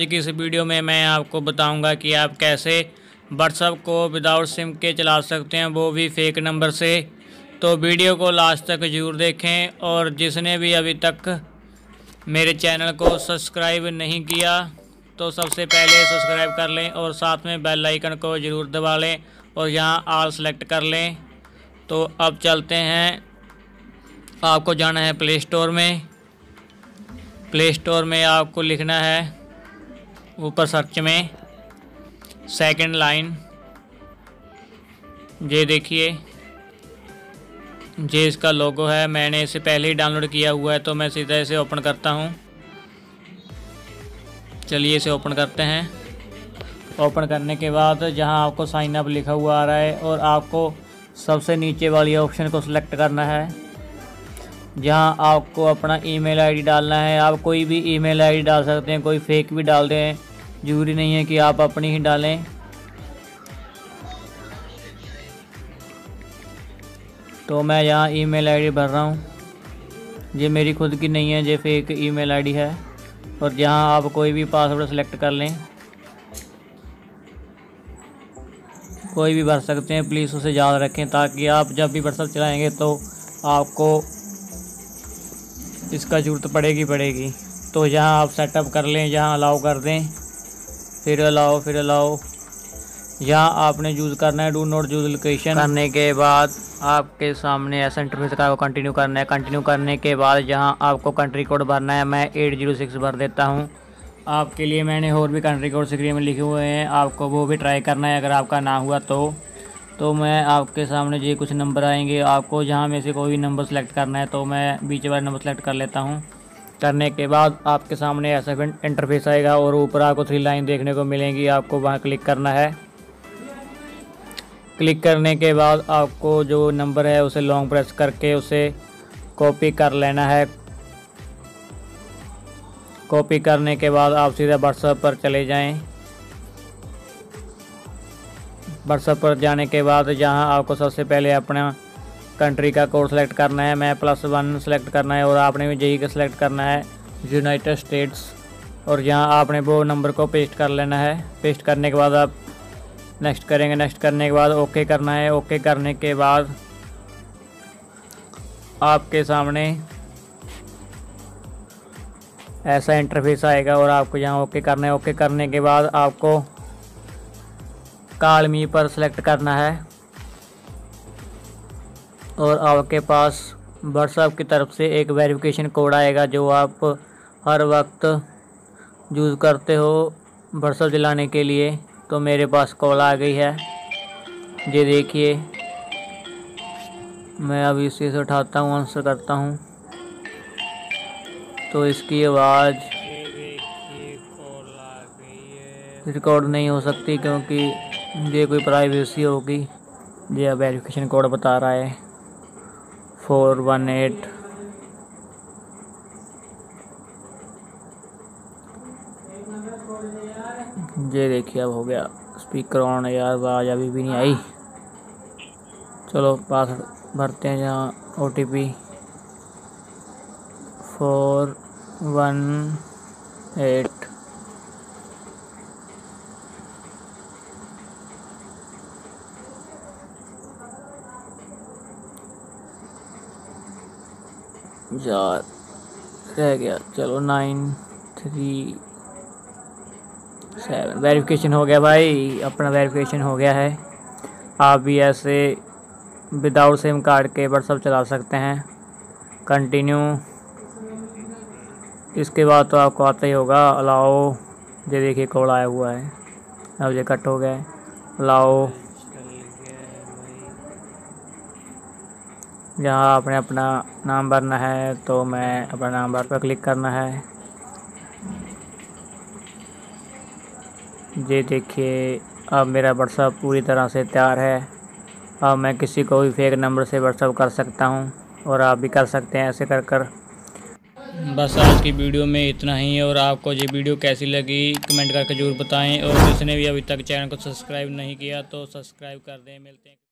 आज की इस वीडियो में मैं आपको बताऊंगा कि आप कैसे व्हाट्सएप को विदाउट सिम के चला सकते हैं, वो भी फेक नंबर से। तो वीडियो को लास्ट तक ज़रूर देखें और जिसने भी अभी तक मेरे चैनल को सब्सक्राइब नहीं किया तो सबसे पहले सब्सक्राइब कर लें और साथ में बेल आइकन को ज़रूर दबा लें और यहाँ ऑल सेलेक्ट कर लें। तो अब चलते हैं, आपको जाना है प्ले स्टोर में। प्ले स्टोर में आपको लिखना है ऊपर सर्च में सेकंड लाइन, ये देखिए ये इसका लोगो है। मैंने इसे पहले ही डाउनलोड किया हुआ है तो मैं सीधा इसे ओपन करता हूँ। चलिए इसे ओपन करते हैं। ओपन करने के बाद जहाँ आपको साइन अप लिखा हुआ आ रहा है और आपको सबसे नीचे वाली ऑप्शन को सिलेक्ट करना है, जहाँ आपको अपना ईमेल आईडी डालना है। आप कोई भी ईमेल आईडी डाल सकते हैं, कोई फेक भी डाल दें, ज़रूरी नहीं है कि आप अपनी ही डालें। तो मैं यहाँ ईमेल आईडी भर रहा हूँ, ये मेरी खुद की नहीं है, ये फेक ईमेल आईडी है। और जहाँ आप कोई भी पासवर्ड सेलेक्ट कर लें, कोई भी भर सकते हैं, प्लीज़ उसे याद रखें ताकि आप जब भी व्हाट्सएप चलाएँगे तो आपको इसका ज़रूरत पड़ेगी। तो यहाँ आप सेटअप कर लें, यहाँ अलाउ कर दें, फिर अलाउ। यहाँ आपने यूज़ करना है डू नॉट यूज़ लोकेशन। करने के बाद आपके सामने ऐसा इंटरफेस का कंटिन्यू करना है। कंटिन्यू करने के बाद यहाँ आपको कंट्री कोड भरना है। मैं 806 भर देता हूँ। आपके लिए मैंने और भी कंट्री कोड स्क्रीन में लिखे हुए हैं, आपको वो भी ट्राई करना है अगर आपका ना हुआ तो मैं आपके सामने ये कुछ नंबर आएंगे, आपको जहाँ में से कोई भी नंबर सेलेक्ट करना है। तो मैं बीच वाला नंबर सेलेक्ट कर लेता हूँ। करने के बाद आपके सामने ऐसा इंटरफेस आएगा और ऊपर आपको 3 लाइन देखने को मिलेंगी, आपको वहाँ क्लिक करना है। क्लिक करने के बाद आपको जो नंबर है उसे लॉन्ग प्रेस करके उसे कॉपी कर लेना है। कॉपी करने के बाद आप सीधा व्हाट्सएप पर चले जाएं। व्हाट्सएप पर जाने के बाद जहां आपको सबसे पहले अपना कंट्री का कोड सेलेक्ट करना है। मैं +1 सेलेक्ट करना है और आपने भी यही का सेलेक्ट करना है, यूनाइटेड स्टेट्स। और यहाँ आपने वो नंबर को पेस्ट कर लेना है। पेस्ट करने के बाद आप नेक्स्ट करेंगे। नेक्स्ट करने के बाद ओके करना है। ओके करने के बाद आपके सामने ऐसा इंटरफेस आएगा और आपको यहाँ ओके करना है। ओके करने के बाद आपको कॉल मी पर सेलेक्ट करना है और आपके पास व्हाट्सएप की तरफ से एक वेरिफिकेशन कोड आएगा जो आप हर वक्त यूज़ करते हो व्हाट्सएप चलाने के लिए। तो मेरे पास कॉल आ गई है, ये देखिए। मैं अभी इसे उठाता हूँ, आंसर करता हूँ तो इसकी आवाज़ रिकॉर्ड नहीं हो सकती क्योंकि ये कोई प्राइवेसी होगी। ये वेरिफिकेशन कोड बता रहा है 418। ये देखिए अब हो गया स्पीकर ऑन। यार आवाज़ अभी भी नहीं आई। चलो पासवर्ड भरते हैं। यहाँ OTP 418। यार रह गया, चलो 937। वेरिफिकेशन हो गया भाई, अपना वेरिफिकेशन हो गया है। आप भी ऐसे विदाउट सिम कार्ड के व्हाट्सएप चला सकते हैं। कंटिन्यू। इसके बाद तो आपको आता ही होगा अलाओ। ये देखिए कॉल आया हुआ है, अब ये कट हो गया है। अलाओ, यहाँ आपने अपना नाम भरना है तो मैं अपना नाम भर पर क्लिक करना है। ये देखिए अब मेरा व्हाट्सएप पूरी तरह से तैयार है। अब मैं किसी को भी फेक नंबर से व्हाट्सएप कर सकता हूँ और आप भी कर सकते हैं ऐसे कर। बस आज की वीडियो में इतना ही। और आपको ये वीडियो कैसी लगी कमेंट करके ज़रूर बताएं और जिसने भी अभी तक चैनल को सब्सक्राइब नहीं किया तो सब्सक्राइब कर दें। मिलते हैं।